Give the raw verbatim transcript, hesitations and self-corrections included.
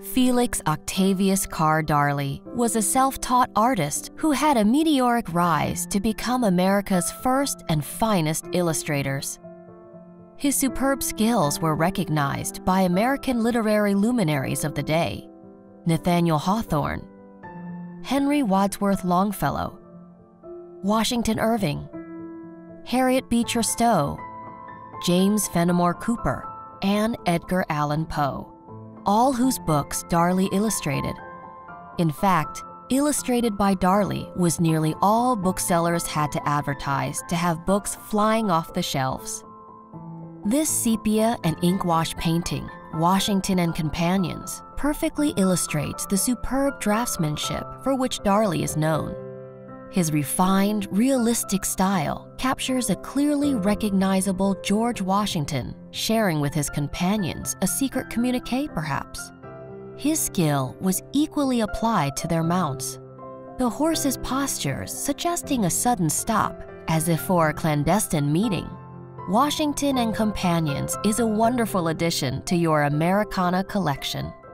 Felix Octavius Carr Darley was a self-taught artist who had a meteoric rise to become America's first and finest illustrators. His superb skills were recognized by American literary luminaries of the day: Nathaniel Hawthorne, Henry Wadsworth Longfellow, Washington Irving, Harriet Beecher Stowe, James Fenimore Cooper, and Edgar Allan Poe, all whose books Darley illustrated. In fact, Illustrated by Darley was nearly all booksellers had to advertise to have books flying off the shelves. This sepia and ink wash painting, Washington and Companions, perfectly illustrates the superb draftsmanship for which Darley is known. His refined, realistic style captures a clearly recognizable George Washington sharing with his companions a secret communique, perhaps. His skill was equally applied to their mounts, the horses' postures suggesting a sudden stop, as if for a clandestine meeting. Washington and Companions is a wonderful addition to your Americana collection.